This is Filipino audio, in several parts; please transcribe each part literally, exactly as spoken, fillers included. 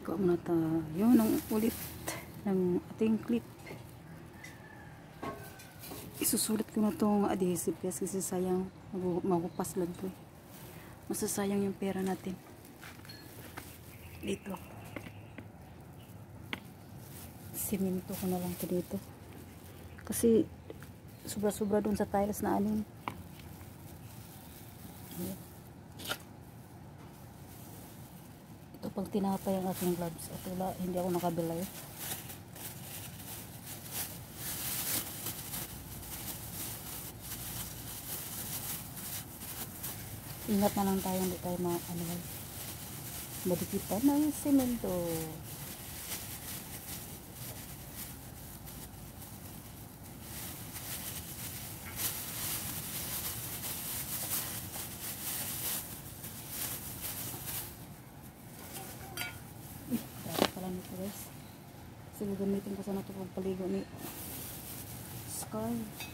Kuha muna tayo ng ulit ng ating clip. Isusulit ko na itong adhesive kasi sayang, magupas lang ito eh. Masasayang yung pera natin. Dito. Simento ko na lang ito dito. Kasi sobra-sobra dun sa tiles na anin. Ito pang tinapay ang aking gloves. At wala, hindi ako nakabilay. Ingat na lang tayo, hindi tayo ma ano, madikitan ng semento. Dapat pala nito guys. Kasi gagamitin ko sana ito pagpaligo ni Sky.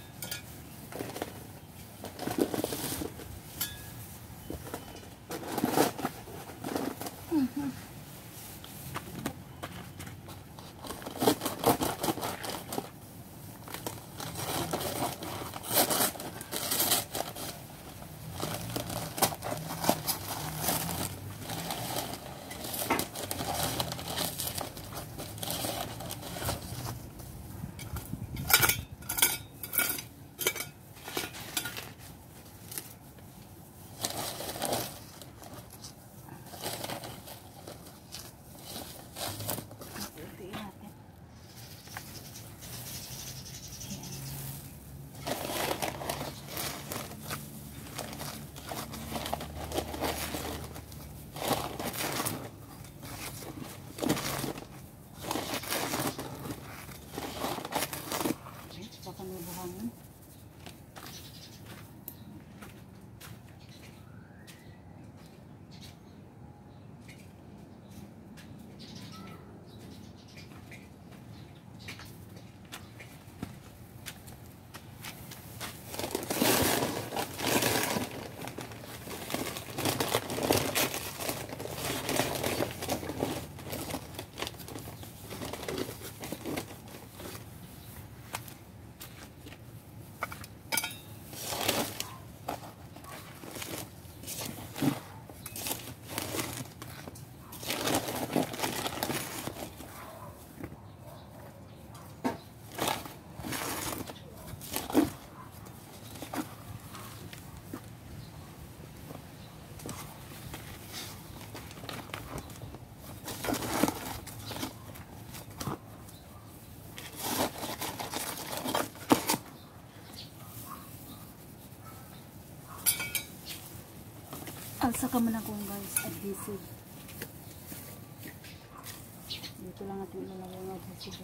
Alsa ka man ako guys, adhesive. Dito lang natin ilalagay ang adhesive.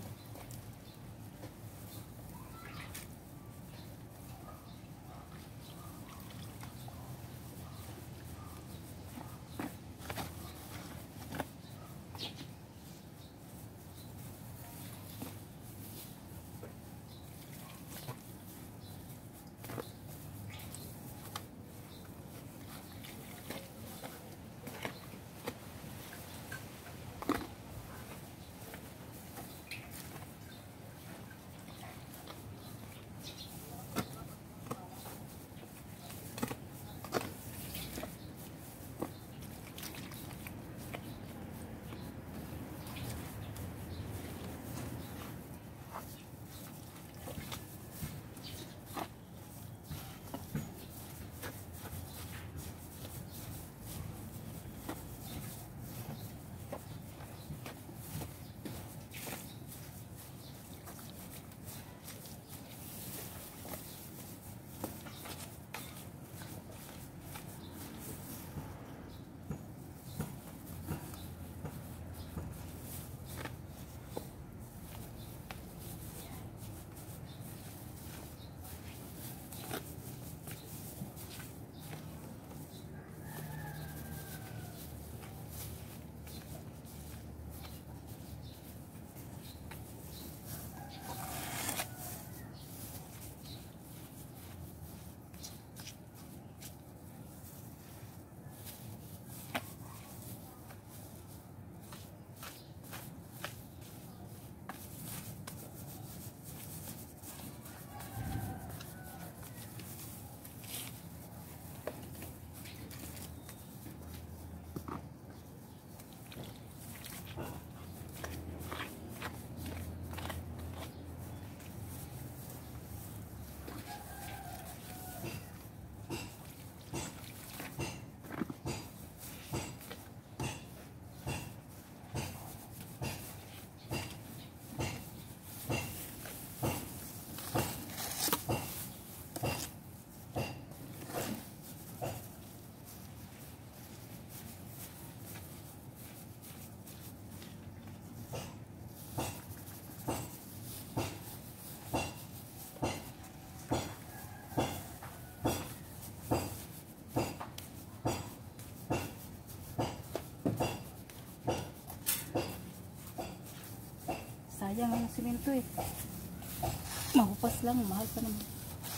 Sayang ang simento eh. Mahupas lang, mahal pa naman.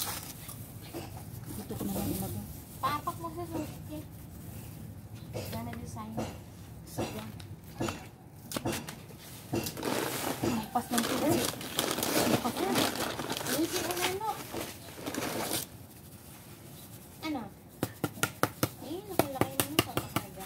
Dito ko na lang ilagay. Paapak mo sa sulit. Gana design. Sayang. Mahupas lang ito kasi. Mahupas lang. Lucy, ano? Ano? Eh, nakalaki na yung papakarga.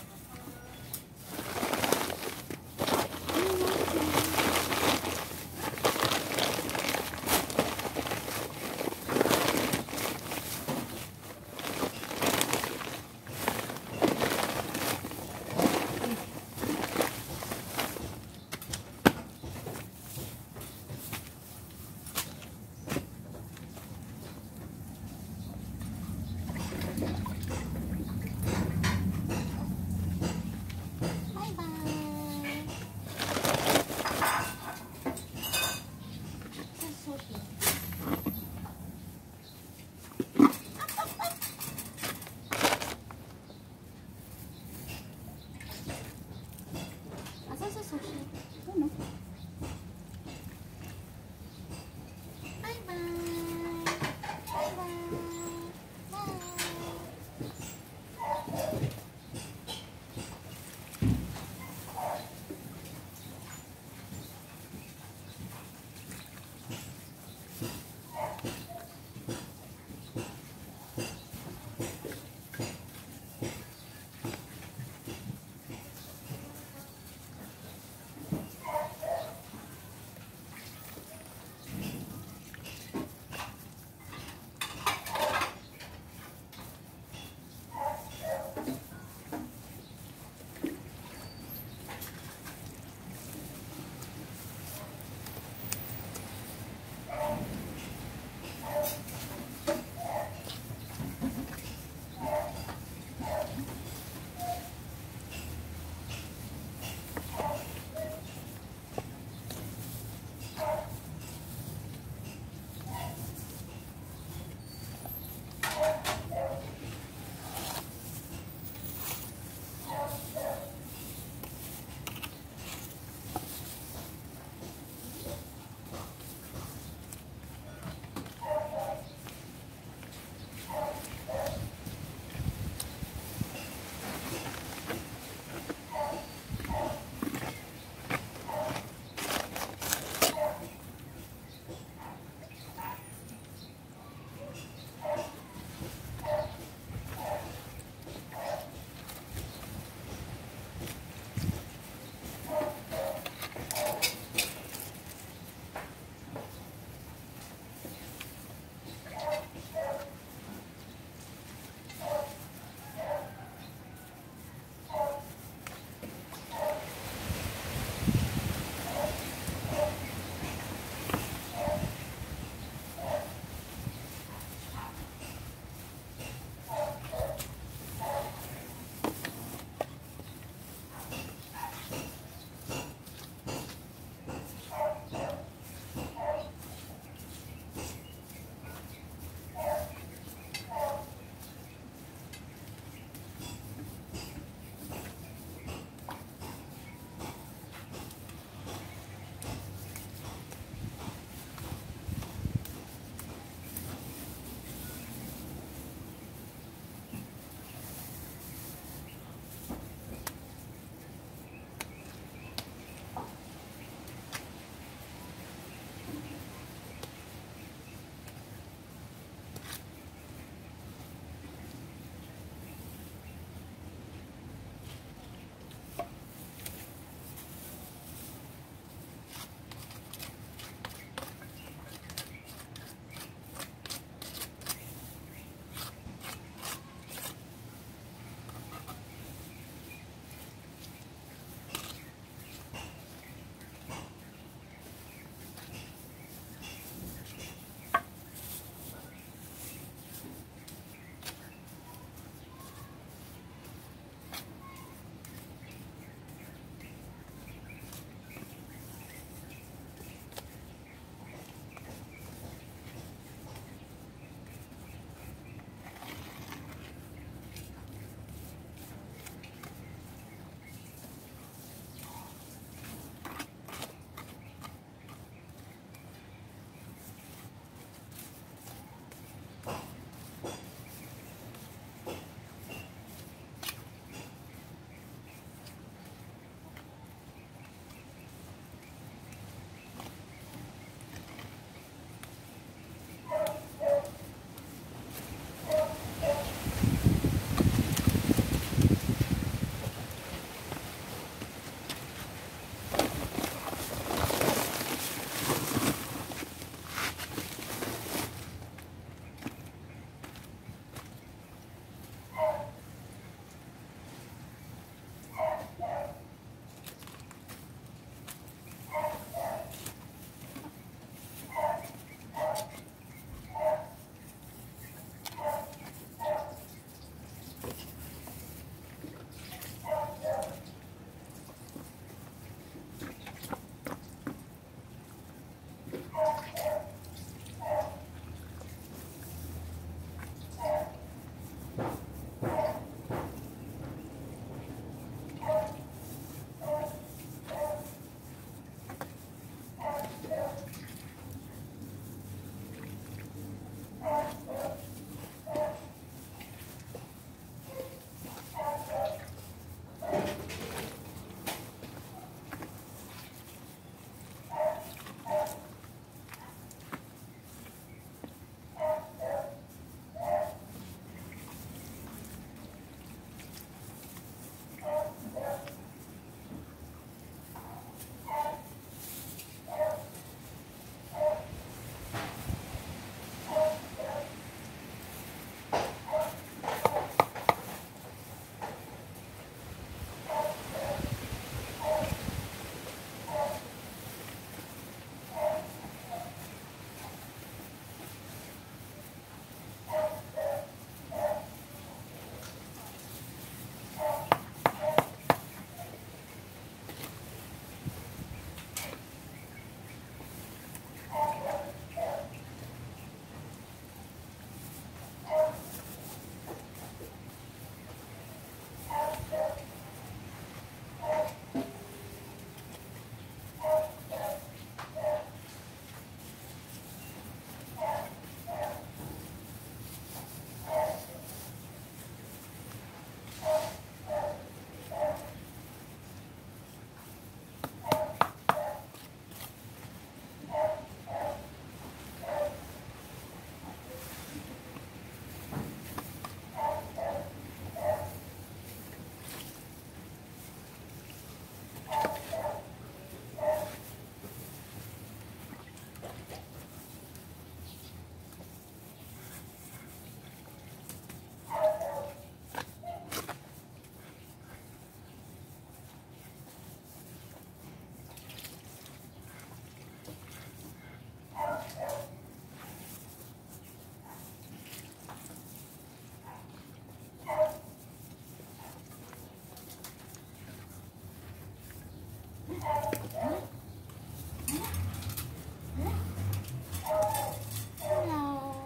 Hello.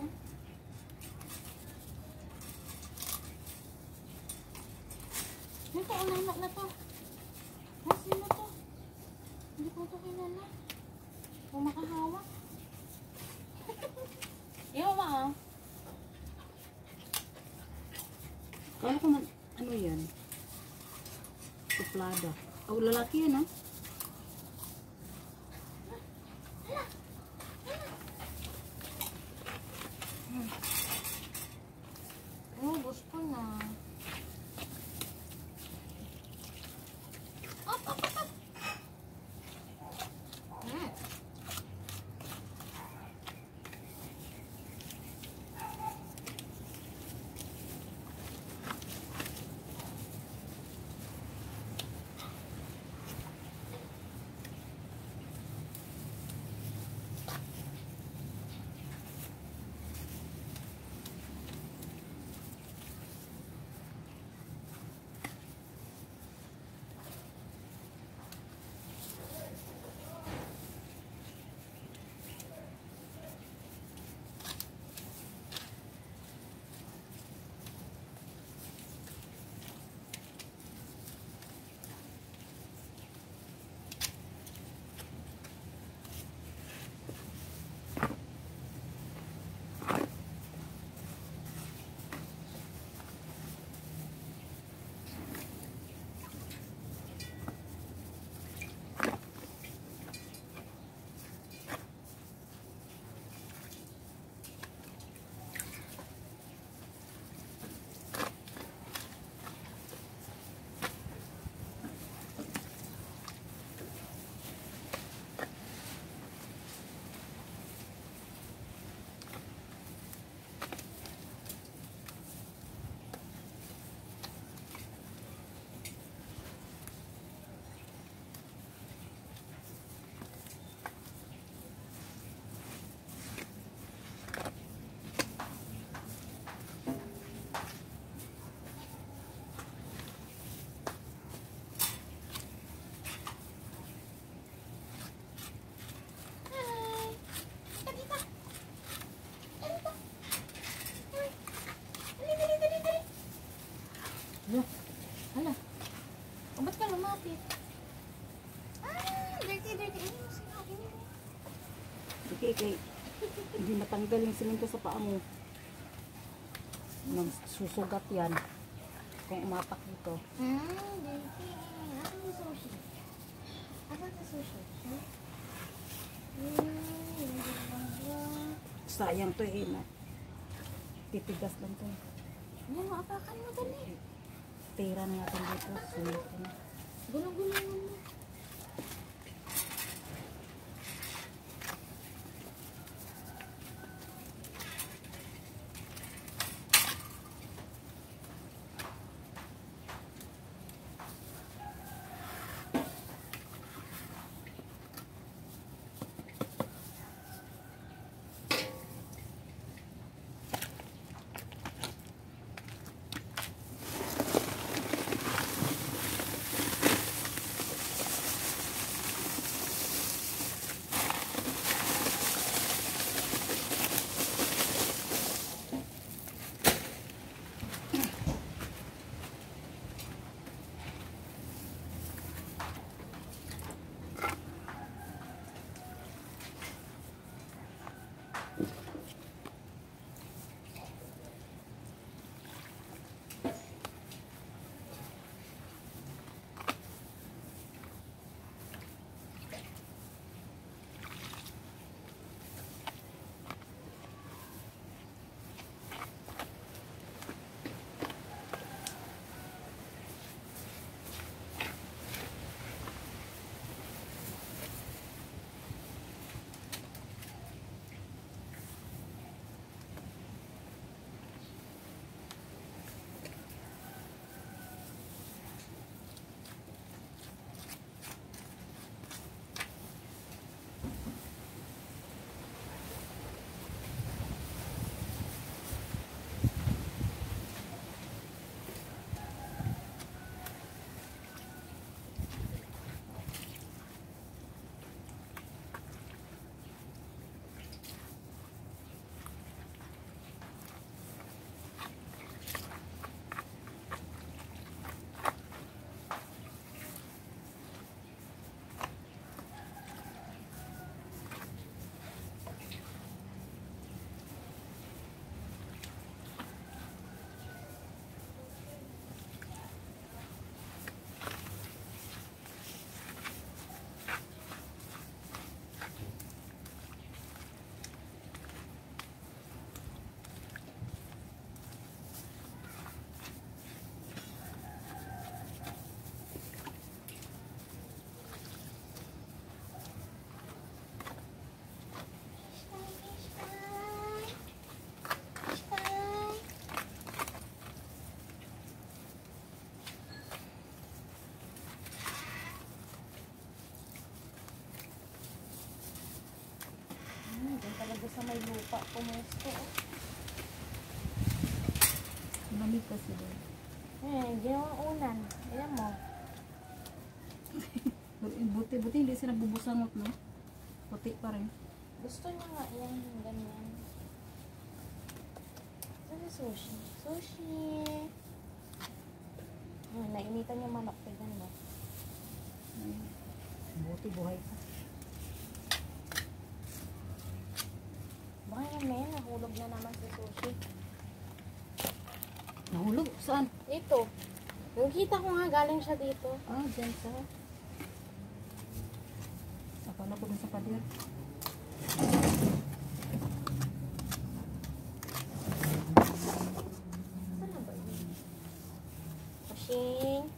Ito, unanak na to. Ah, sino to? Hindi ko to kilala. Kung makahawak. Iyo, ma, ah. Kala ko man, ano yan? Suplada. Oh, lalaki yan, ah. Oh, gusto na. Up, up, up, up. Hmm. Hala. Hala. O, ba't ka lumapit? Ah, dirty, dirty. Ano yung sinabi niyo? Okay, okay. Hindi matanggal yung simento sa paa mo. Nang susugat yan. Kung umapak dito. Ah, dirty. Asan yung sushi? Asan yung sushi? Hmm? Hmm, hindi ba? Sayang to eh. Na. Titigas lang to. Yan, maapakan mo dali. Tira na natin dito. Sulit na. Gulong-gulong mo. Sa may lupa, pumusto. Lamig kasi doon. Eh, ginawang unan. Ayan mo. Buti, buti hindi sila bubusangot, no? Puti pa rin. Gusto niya nga yan, ganyan. Ano sushi? Sushi! Ah, nainitan yung manok. Tignan mo. Ayun. Buti buhay pa. Baka yan may nahulog na naman si sushi. Nahulog? Saan? Ito. Yung kita ko nga galing siya dito. Ah, dyan sa... Akala ko dun sa pader. Saan na ba yun? Pushing.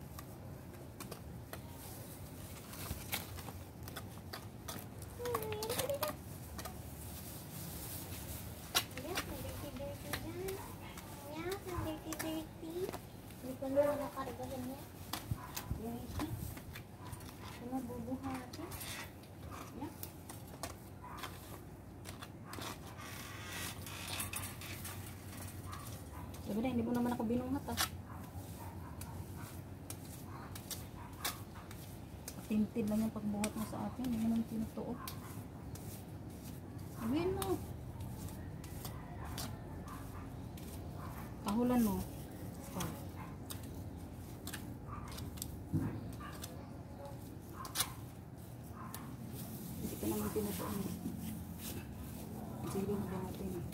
Hindi ko na nakargahan niya. Yan siya. Ito na bubuhatin. Yan. Sabi na, hindi mo naman ako binungat, ah. Tintin lang yung pagbuhat mo sa akin. Hindi mo naman tinutuo. Sabihin mo. Kahulan mo. Stop. Hindi ka naman tinutuo. Zero na ba natin, eh.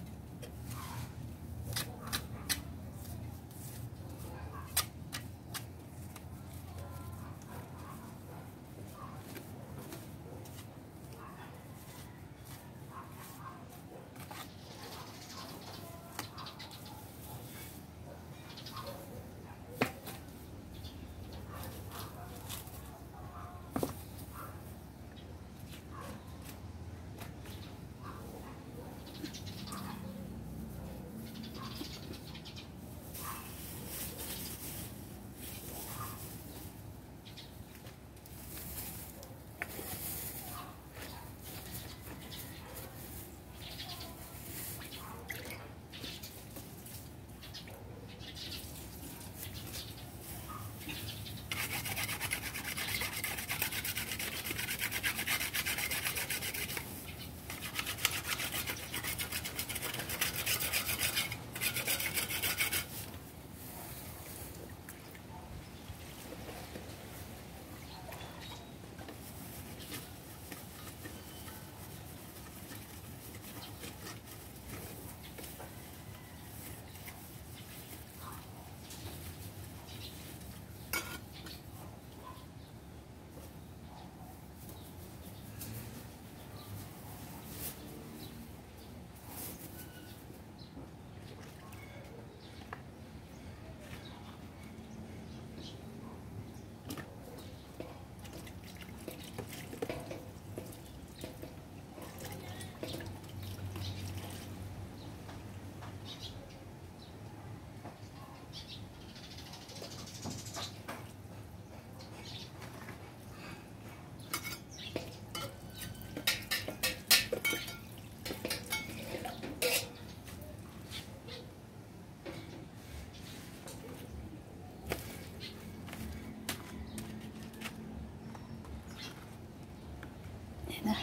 Na.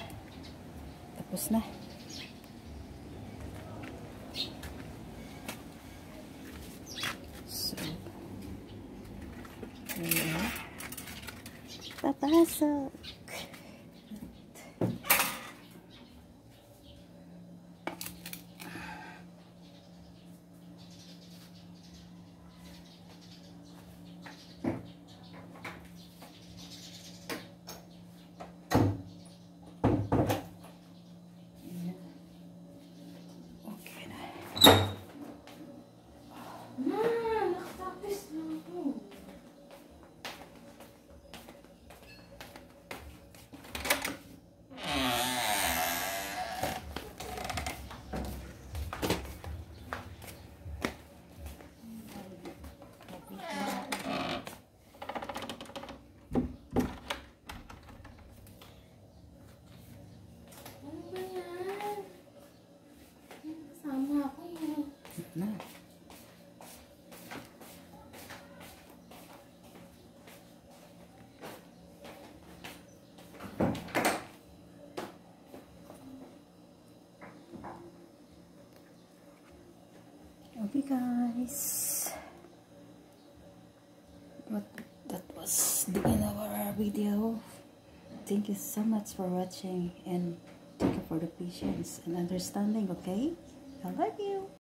Tapos na. So. Ayan. Papasok. guys. What that was the end of our video. Thank you so much for watching, and thank you for the patience and understanding. Okay, I love you.